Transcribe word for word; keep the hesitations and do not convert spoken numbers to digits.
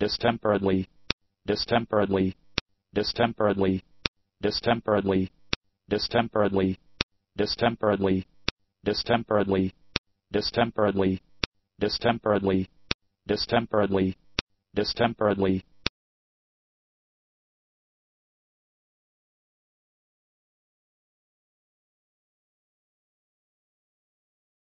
distemperedly, distemperedly, distemperedly, distemperedly, distemperedly, distemperedly, distemperedly, distemperedly, distemperedly, distemperedly, distemperedly,